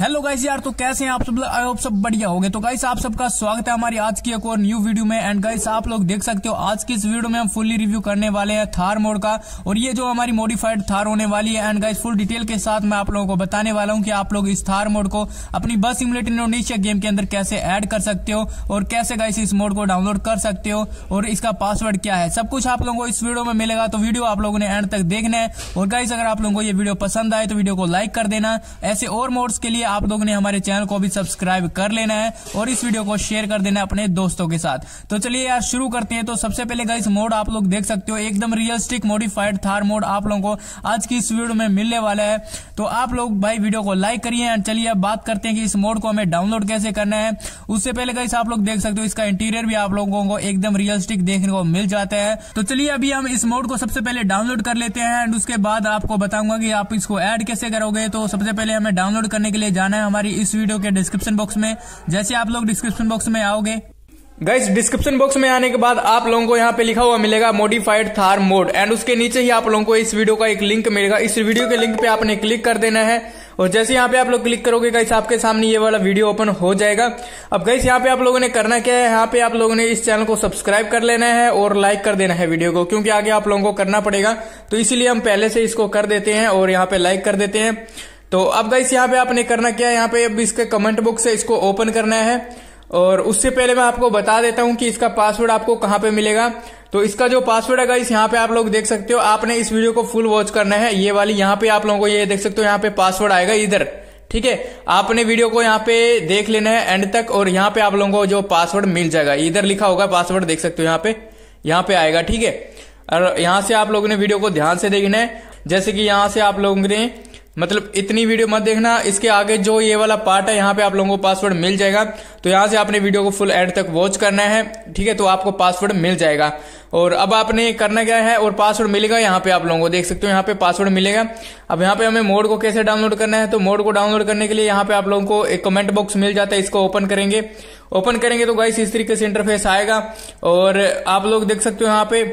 Hello guys यार, तो कैसे हैं आप सब? आई होप सब बढ़िया होंगे। तो गाइस आप सबका स्वागत है हमारी आज की एक और न्यू वीडियो में। एंड गाइस आप लोग देख सकते हो आज की इस वीडियो में हम फुल्ली रिव्यू करने वाले हैं थार मोड का, और ये जो हमारी मॉडिफाइड थार होने वाली है। एंड गाइस फुल डिटेल के साथ मैं आप लोगों को बताने वाला हूं कि आप लोग इस थार मोड को अपनी बस सिमुलेटर इंडोनेशिया गेम के अंदर कैसे ऐड कर सकते हो और कैसे गाइस इस मोड को डाउनलोड कर सकते हो और इसका पासवर्ड क्या है, सब कुछ आप लोगों को इस वीडियो में मिलेगा। तो वीडियो आप लोगों ने एंड तक देखना है। और गाइस अगर आप लोगों को ये वीडियो पसंद आए तो वीडियो को लाइक कर देना। ऐसे और मोड्स के लिए आप लोगों ने हमारे चैनल को भी सब्सक्राइब कर लेना है और इस वीडियो को शेयर कर देना अपने दोस्तों के साथ। तो चलिए यार शुरू करते हैं। तो सबसे पहले गाइस मोड आप लोग देख सकते हो, एकदम रियलिस्टिक मॉडिफाइड थार मोड आप लोगों को आज की इस वीडियो में मिलने वाला है। तो आप लोग भाई वीडियो को लाइक करिए। एंड चलिए अब बात करते हैं कि इस मोड को हमें डाउनलोड कैसे करना है। उससे पहले गाइस आप लोग देख सकते हो इसका इंटीरियर भी आप लोगों को एकदम रियलिस्टिक देखने को मिल जाता है। तो चलिए अभी हम इस मोड को सबसे पहले डाउनलोड कर लेते हैं एंड उसके बाद आपको बताऊंगा कि आप इसको ऐड कैसे करोगे। तो सबसे पहले हमें डाउनलोड करने के लिए जाना है हमारी इस वीडियो के डिस्क्रिप्शन बॉक्स में। जैसे आप लोग डिस्क्रिप्शन बॉक्स में आओगे गाइस, डिस्क्रिप्शन बॉक्स में आने के बाद आप लोगों को यहाँ पे लिखा हुआ मिलेगा मॉडिफाइड थार मोड, एंड उसके नीचे ही आप लोगों को इस वीडियो का एक लिंक मिलेगा। इस वीडियो के लिंक पे आपने क्लिक कर देना है और जैसे यहाँ पे आप लोग क्लिक करोगे गाइस आपके सामने ये वाला वीडियो ओपन हो जाएगा। अब गाइस यहाँ पे आप लोगों ने करना क्या है, यहाँ पे आप लोगों ने इस चैनल को सब्सक्राइब कर लेना है और लाइक कर देना है वीडियो को, क्योंकि आगे आप लोगों को करना पड़ेगा। तो इसीलिए हम पहले से इसको कर देते हैं और यहाँ पे लाइक कर देते हैं। तो अब गाइस यहाँ पे आपने करना क्या है, यहाँ पे अब इसके कमेंट बॉक्स से इसको ओपन करना है। और उससे पहले मैं आपको बता देता हूं कि इसका पासवर्ड आपको कहां पे मिलेगा। तो इसका जो पासवर्ड है गाइस यहाँ पे आप लोग देख सकते हो। आपने इस वीडियो को फुल वॉच करना है। ये वाली यहाँ पे आप लोगों को ये देख सकते हो, यहाँ पे पासवर्ड आएगा इधर, ठीक है। आपने वीडियो को यहाँ पे देख लेना है एंड तक और यहाँ पे आप लोगों को जो पासवर्ड मिल जाएगा, इधर लिखा होगा पासवर्ड, देख सकते हो यहाँ पे आएगा, ठीक है। और यहाँ से आप लोगों ने वीडियो को ध्यान से देखना है। जैसे कि यहाँ से आप लोगों ने मतलब इतनी वीडियो मत देखना, इसके आगे जो ये वाला पार्ट है यहाँ पे आप लोगों को पासवर्ड मिल जाएगा। तो यहाँ से आपने वीडियो को फुल एंड तक वॉच करना है, ठीक है। तो आपको पासवर्ड मिल जाएगा और अब आपने करना क्या है और पासवर्ड मिलेगा, यहाँ पे आप लोगों को देख सकते हो यहाँ पे पासवर्ड मिलेगा। अब यहाँ पे हमें मोड को कैसे डाउनलोड करना है, तो मोड को डाउनलोड करने के लिए यहाँ पे आप लोगों को एक कमेंट बॉक्स मिल जाता है। इसको ओपन करेंगे तो गाइस इस तरीके से इंटरफेस आएगा और आप लोग देख सकते हो यहाँ पे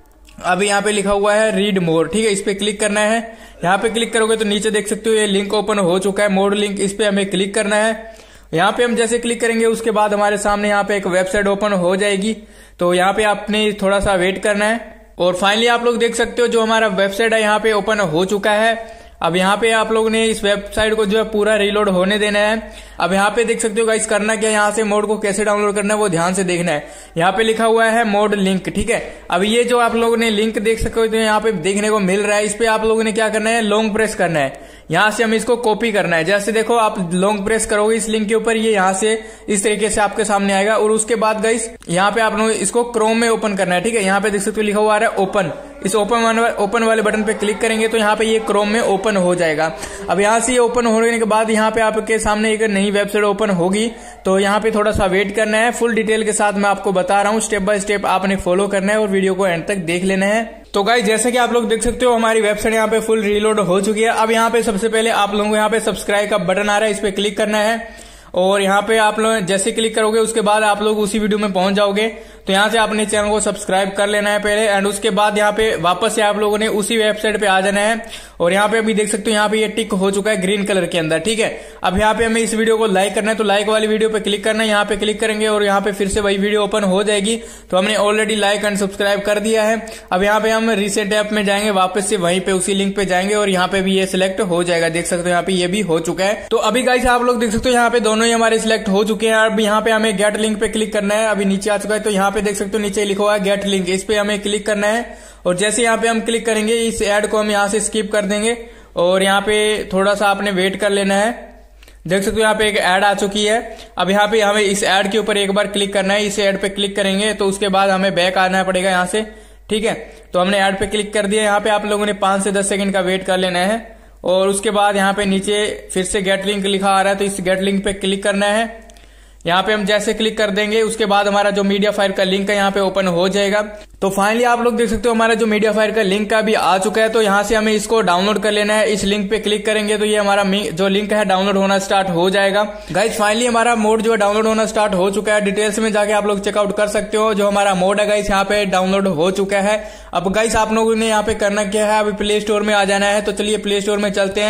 अभी यहाँ पे लिखा हुआ है रीड मोर, ठीक है। इस पे क्लिक करना है। यहाँ पे क्लिक करोगे तो नीचे देख सकते हो ये लिंक ओपन हो चुका है, मोड लिंक। इस पे हमें क्लिक करना है। यहाँ पे हम जैसे क्लिक करेंगे उसके बाद हमारे सामने यहाँ पे एक वेबसाइट ओपन हो जाएगी। तो यहाँ पे आपने थोड़ा सा वेट करना है और फाइनली आप लोग देख सकते हो जो हमारा वेबसाइट है यहाँ पे ओपन हो चुका है। अब यहाँ पे आप लोगों ने इस वेबसाइट को जो है पूरा रीलोड होने देना है। अब यहाँ पे देख सकते हो गाइस करना क्या है, यहाँ से मोड को कैसे डाउनलोड करना है वो ध्यान से देखना है। यहाँ पे लिखा हुआ है मोड लिंक, ठीक है। अब ये जो आप लोगों ने लिंक देख सकते हो तो यहाँ पे देखने को मिल रहा है। इस पे आप लोगों ने क्या करना है, लॉन्ग प्रेस करना है। यहाँ से हम इसको कॉपी करना है। जैसे देखो आप लॉन्ग प्रेस करोगे इस लिंक के ऊपर, ये यहाँ से इस तरीके से आपके सामने आएगा। और उसके बाद गाइस यहाँ पे आप लोग इसको क्रोम में ओपन करना है, ठीक है। यहाँ पे देख सकते हो लिखा हुआ है ओपन। इस ओपन वाले बटन पे क्लिक करेंगे तो यहाँ पे ये क्रोम में ओपन हो जाएगा। अब यहाँ से ये ओपन होने के बाद यहाँ पे आपके सामने एक नई वेबसाइट ओपन होगी। तो यहाँ पे थोड़ा सा वेट करना है। फुल डिटेल के साथ मैं आपको बता रहा हूँ, स्टेप बाय स्टेप आपने फॉलो करना है और वीडियो को एंड तक देख लेना है। तो गाइस जैसे कि आप लोग देख सकते हो हमारी वेबसाइट यहाँ पे फुल रीलोड हो चुकी है। अब यहाँ पे सबसे पहले आप लोगों को यहाँ पे सब्सक्राइब का बटन आ रहा है, इस पे क्लिक करना है। और यहाँ पे आप लोग जैसे क्लिक करोगे उसके बाद आप लोग उसी वीडियो में पहुंच जाओगे। तो यहाँ से अपने चैनल को सब्सक्राइब कर लेना है पहले, एंड उसके बाद यहाँ पे वापस से आप लोगों ने उसी वेबसाइट पे आ जाना है। और यहाँ पे अभी देख सकते हो यहाँ पे ये टिक हो चुका है ग्रीन कलर के अंदर, ठीक है। अब यहाँ पे हमें इस वीडियो को लाइक करना है, तो लाइक वाली वीडियो पे क्लिक करना है। यहाँ पे क्लिक करेंगे और यहाँ पे फिर से वही वीडियो ओपन हो जाएगी। तो हमने ऑलरेडी लाइक एंड सब्सक्राइब कर दिया है। अब यहाँ पे हम रिसेंट ऐप में जाएंगे, वापस से वहीं पे उसी लिंक पे जाएंगे और यहाँ पे भी ये सिलेक्ट हो जाएगा। देख सकते हो यहाँ पे ये भी हो चुका है। तो अभी गाइस आप लोग देख सकते हो यहाँ पे दोनों ही हमारे सिलेक्ट हो चुके हैं। अब यहाँ पे हमें गेट लिंक पे क्लिक करना है। अभी नीचे आ चुका है तो यहाँ पे देख सकते हो नीचे लिखा हुआ है गेट लिंक, इस पे हमें क्लिक करना है। और जैसे यहाँ पे हम क्लिक करेंगे इस एड को हम यहाँ से स्किप कर देंगे और यहाँ पे थोड़ा सा आपने वेट कर लेना है। देख सकते हो यहाँ पे एक ऐड आ चुकी है। अब यहाँ पे हमें इस ऐड के ऊपर एक बार क्लिक करना है। इस ऐड पे क्लिक करेंगे तो उसके बाद हमें बैक आना पड़ेगा यहाँ से, ठीक है। तो हमने ऐड पे क्लिक कर दिया। यहाँ पे आप लोगों ने 5 से 10 सेकंड का वेट कर लेना है और उसके बाद यहाँ पे नीचे फिर से गेट लिंक लिखा आ रहा है, तो इस गेट लिंक पे क्लिक करना है। यहाँ पे हम जैसे क्लिक कर देंगे उसके बाद हमारा जो मीडिया फायर का लिंक है यहाँ पे ओपन हो जाएगा। तो फाइनली आप लोग देख सकते हो हमारा जो मीडिया फायर का लिंक का भी आ चुका है। तो यहाँ से हमें इसको डाउनलोड कर लेना है। इस लिंक पे क्लिक करेंगे तो ये हमारा जो लिंक है डाउनलोड होना स्टार्ट हो जाएगा। गाइस फाइनली हमारा मोड जो है डाउनलोड होना स्टार्ट हो चुका है। डिटेल्स में जाके आप लोग चेकआउट कर सकते हो। जो हमारा मोड है गाइस यहाँ पे डाउनलोड हो चुका है। अब गाइस आप लोगों ने यहाँ पे करना क्या है, अभी प्ले स्टोर में आ जाना है। तो चलिए प्ले स्टोर में चलते हैं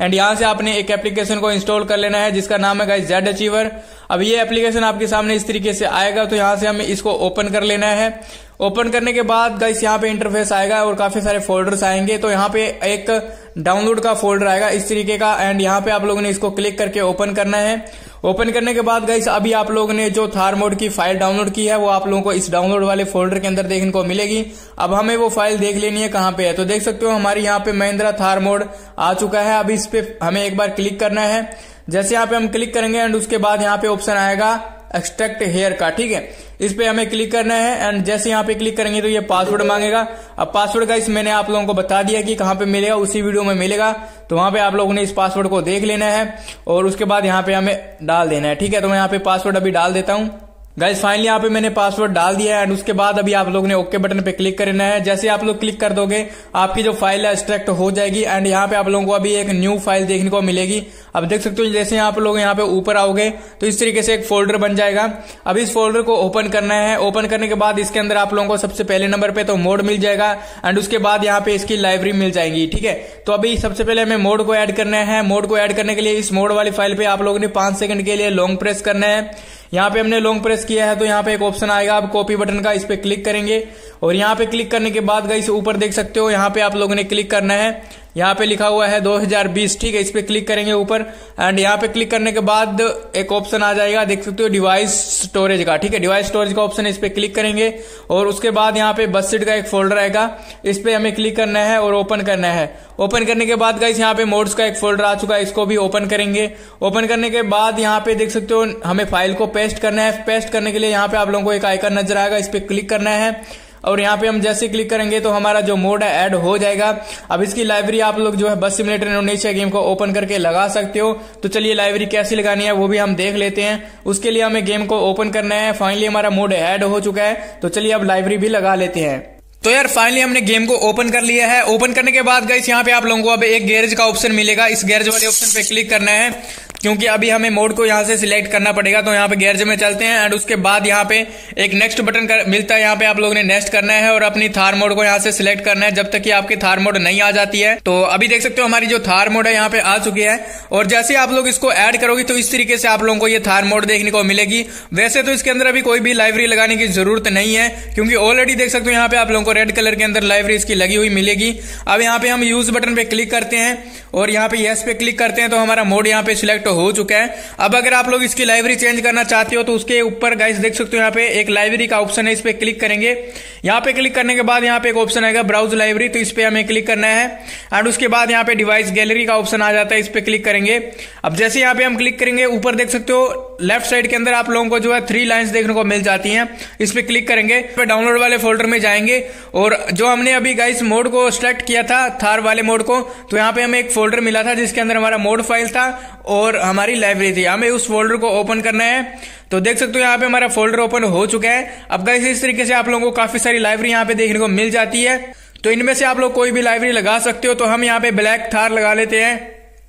एंड यहाँ से आपने एक एप्लीकेशन को इंस्टॉल कर लेना है जिसका नाम है गाइस जेड अचीवर। अब ये एप्लीकेशन आपके सामने इस तरीके से आएगा, तो यहाँ से हमें इसको ओपन कर लेना है। ओपन करने के बाद गाइस यहाँ पे इंटरफेस आएगा और काफी सारे फोल्डर्स आएंगे। तो यहाँ पे एक डाउनलोड का फोल्डर आएगा इस तरीके का, एंड यहाँ पे आप लोगों ने इसको क्लिक करके ओपन करना है। ओपन करने के बाद गाइस अभी आप लोगों ने जो थार मोड की फाइल डाउनलोड की है वो आप लोगों को इस डाउनलोड वाले फोल्डर के अंदर देखने को मिलेगी। अब हमें वो फाइल देख लेनी है कहाँ पे है। तो देख सकते हो हमारी यहाँ पे महिंद्रा थार मोड आ चुका है। अभी इस पे हमें एक बार क्लिक करना है। जैसे यहाँ पे हम क्लिक करेंगे एंड उसके बाद यहाँ पे ऑप्शन आएगा एक्सट्रैक्ट हेयर का, ठीक है, इस पे हमें क्लिक करना है। एंड जैसे यहाँ पे क्लिक करेंगे तो ये पासवर्ड मांगेगा। अब पासवर्ड का मैंने आप लोगों को बता दिया कि कहाँ पे मिलेगा, उसी वीडियो में मिलेगा। तो वहां पे आप लोगों ने इस पासवर्ड को देख लेना है और उसके बाद यहाँ पे हमें डाल देना है, ठीक है। तो मैं यहाँ पे पासवर्ड अभी डाल देता हूँ। गाइस फाइनली यहाँ पे मैंने पासवर्ड डाल दिया है एंड उसके बाद अभी आप लोगों ने ओके बटन पे क्लिक करना है। जैसे आप लोग क्लिक कर दोगे आपकी जो फाइल है एक्सट्रैक्ट हो जाएगी एंड यहाँ पे आप लोगों को अभी एक न्यू फाइल देखने को मिलेगी। अब देख सकते हो जैसे आप लोग यहाँ पे ऊपर आओगे तो इस तरीके से एक फोल्डर बन जाएगा। अब इस फोल्डर को ओपन करना है। ओपन करने के बाद इसके अंदर आप लोगों को सबसे पहले नंबर पे तो मोड मिल जाएगा एंड उसके बाद यहाँ पे इसकी लाइब्रेरी मिल जाएगी, ठीक है। तो अभी सबसे पहले हमें मोड को ऐड करना है। मोड को ऐड करने के लिए इस मोड वाली फाइल पे आप लोगों ने 5 सेकंड के लिए लॉन्ग प्रेस करना है। यहाँ पे हमने लॉन्ग प्रेस किया है तो यहाँ पे एक ऑप्शन आएगा, आप कॉपी बटन का, इस पे क्लिक करेंगे और यहाँ पे क्लिक करने के बाद गाइस ऊपर देख सकते हो यहाँ पे आप लोगों ने क्लिक करना है। यहाँ पे लिखा हुआ है 2020, ठीक है, इस पे क्लिक करेंगे ऊपर एंड यहाँ पे क्लिक करने के बाद एक ऑप्शन आ जाएगा, देख सकते हो डिवाइस स्टोरेज का, ठीक है, डिवाइस स्टोरेज का ऑप्शन है, इस पे क्लिक करेंगे और उसके बाद यहाँ पे बस सीट का एक फोल्डर आएगा, इस पे हमें क्लिक करना है और ओपन करना है। ओपन करने के बाद गाइस यहाँ पे मोड्स का एक फोल्डर आ चुका है, इसको भी ओपन करेंगे। ओपन करने के बाद यहाँ पे देख सकते हो हमें फाइल को पेस्ट करना है। पेस्ट करने के लिए यहाँ पे आप लोगों को एक आइकन नजर आएगा, इस पे क्लिक करना है और यहाँ पे हम जैसे क्लिक करेंगे तो हमारा जो मोड है ऐड हो जाएगा। अब इसकी लाइब्रेरी आप लोग जो है बस सिमुलेटर इंडोनेशिया गेम को ओपन करके लगा सकते हो। तो चलिए लाइब्रेरी कैसे लगानी है वो भी हम देख लेते हैं। उसके लिए हमें गेम को ओपन करना है। फाइनली हमारा मोड ऐड हो चुका है, तो चलिए अब लाइब्रेरी भी लगा लेते हैं। तो यार फाइनली हमने गेम को ओपन कर लिया है। ओपन करने के बाद गाइस यहाँ पे आप लोगों को अब एक गैरेज का ऑप्शन मिलेगा, इस गैरेज वाले ऑप्शन पे क्लिक करना है क्योंकि अभी हमें मोड को यहाँ से सिलेक्ट करना पड़ेगा। तो यहाँ पे गैरेज में चलते हैं एंड उसके बाद यहाँ पे एक नेक्स्ट बटन मिलता है, यहाँ पे आप लोगों ने नेक्स्ट करना है और अपनी थार मोड को यहाँ से सिलेक्ट करना है जब तक कि आपकी थार मोड नहीं आ जाती है। तो अभी देख सकते हो हमारी जो थार मोड है यहाँ पे आ चुकी है और जैसे आप लोग इसको ऐड करोगे तो इस तरीके से आप लोगों को ये थार मोड देखने को मिलेगी। वैसे तो इसके अंदर अभी कोई भी लाइब्रेरी लगाने की जरूरत नहीं है क्योंकि ऑलरेडी देख सकते हो यहाँ पे आप लोगों को रेड कलर के अंदर लाइब्रेरी इसकी लगी हुई मिलेगी। अब यहाँ पे हम यूज बटन पे क्लिक करते हैं और यहाँ पे यस पे क्लिक करते हैं तो हमारा मोड यहाँ पे सिलेक्ट हो चुका है। अब अगर आप लोग इसकी लाइब्रेरी चेंज करना चाहते हो तो उसके ऊपर गाइस देख सकते हो यहाँ पे एक लाइब्रेरी का ऑप्शन है, इस पे क्लिक करेंगे। यहाँ पे क्लिक करने के बाद यहाँ पे एक ऑप्शन आएगा ब्राउज लाइब्रेरी, तो इस पे हमें क्लिक करना है एंड उसके बाद यहाँ पे डिवाइस गैलरी का ऑप्शन आ जाता है, इस पे क्लिक करेंगे। अब जैसे यहाँ पे हम क्लिक करेंगे ऊपर देख सकते हो लेफ्ट साइड के अंदर आप लोगों को जो है 3 लाइन्स देखने को मिल जाती हैं, इस पे क्लिक करेंगे। फिर डाउनलोड वाले फोल्डर में जाएंगे और जो हमने अभी गाइस मोड को सिलेक्ट किया था थार वाले मोड को, तो यहाँ पे हमें एक फोल्डर मिला था जिसके अंदर हमारा मोड फाइल था और हमारी लाइब्रेरी थी। हमें उस फोल्डर को ओपन करना है। तो देख सकते हो यहाँ पे हमारा फोल्डर ओपन हो चुका है। अब गाइस इस तरीके से आप लोगों को काफी सारी लाइब्रेरी यहाँ पे देखने को मिल जाती है, तो इनमें से आप लोग कोई भी लाइब्रेरी लगा सकते हो। तो हम यहाँ पे ब्लैक थार लगा लेते हैं।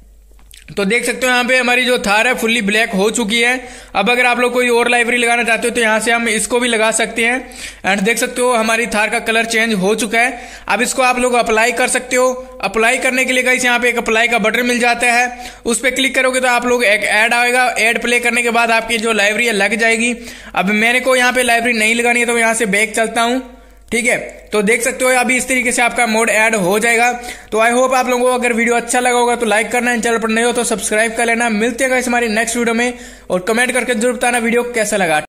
तो देख सकते हो यहाँ पे हमारी जो थार है फुल्ली ब्लैक हो चुकी है। अब अगर आप लोग कोई और लाइब्रेरी लगाना चाहते हो तो यहाँ से हम इसको भी लगा सकते हैं एंड देख सकते हो हमारी थार का कलर चेंज हो चुका है। अब इसको आप लोग अप्लाई कर सकते हो। अप्लाई करने के लिए गाइस यहाँ पे एक अप्लाई का बटन मिल जाता है, उस पर क्लिक करोगे तो आप लोग एक ऐड आएगा। ऐड प्ले करने के बाद आपकी जो लाइब्रेरी लग जाएगी। अब मेरे को यहाँ पे लाइब्रेरी नहीं लगानी है तो यहाँ से बैक चलता हूँ, ठीक है। तो देख सकते हो अभी इस तरीके से आपका मोड ऐड हो जाएगा। तो आई होप आप लोगों को अगर वीडियो अच्छा लगा होगा तो लाइक करना, चैनल पर नए हो तो सब्सक्राइब कर लेना। मिलते हैं गाइस हमारी नेक्स्ट वीडियो में और कमेंट करके जरूर बताना वीडियो कैसा लगा।